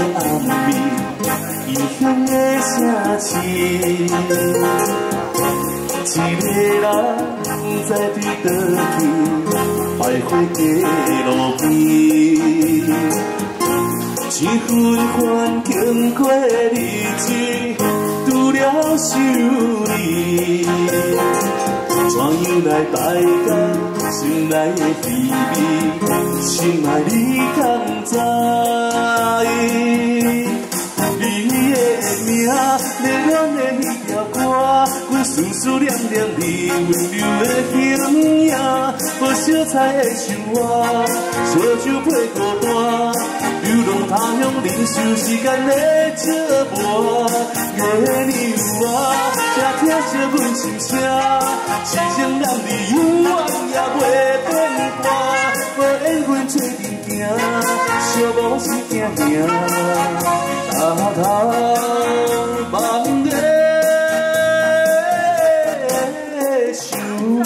暗暝，异乡的城市，一个人不知对倒去，徘徊街路边。一分环经过日子，拄了想你，怎样来排解心内的滋味？心爱你敢知？你的名，热恋的迄条歌，阮思思念念你温柔的形影，无色彩的想我，烧酒配孤单。流浪他乡，忍受时间的折磨。月亮啊，才听惜阮心声，痴情男儿永远也袂变卦。无缘分做阵行，寂寞是惊兄，偷偷望着想你。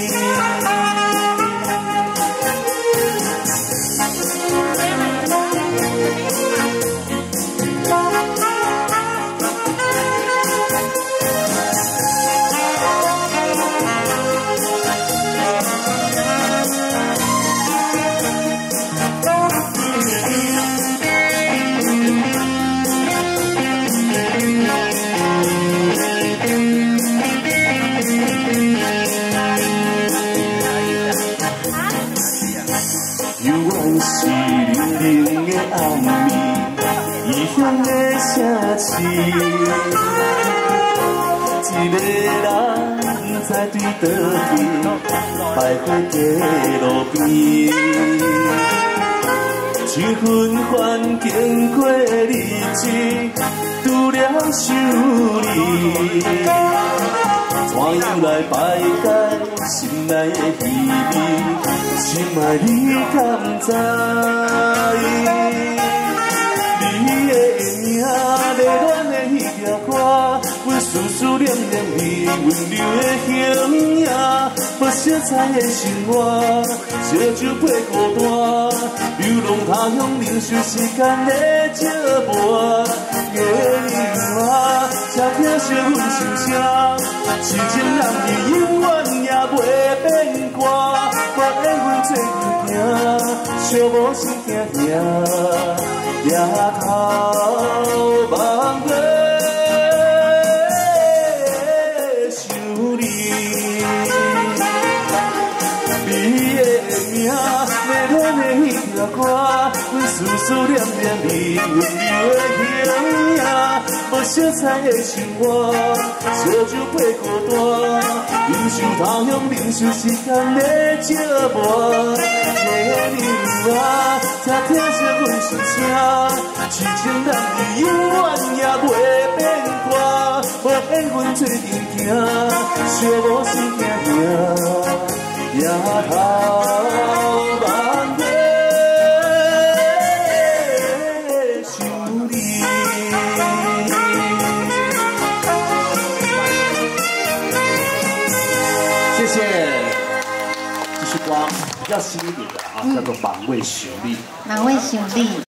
犹原是冷冷的暗暝，异乡的城市，一个人不知对倒去，徘徊街路边。一分环经过日子，拄了想你。怎样来排解心内的滋味？心爱你敢知？你的名，热恋的迄条歌，阮思思念念你温柔的形影，无色彩的生活，烧酒配孤单。流浪他乡，忍受时间的折磨。月亮啊，才听惜阮心声，痴情男儿永远也袂变卦。我缘分做阵行，寂寞是惊兄，夜头望着想你。你的名，热恋的迄条歌，阮思思念念你温柔的形影，无色彩的生活，烧酒配孤单。忍受他乡，忍受时间的折磨。月亮啊，才听惜阮心声，痴情男儿永远也袂变卦。无缘分做阵行，寂寞是惊兄，夜头望着想你。谢谢，这是歌比较新一点的啊，叫做《访问旋律》。 哪位兄弟？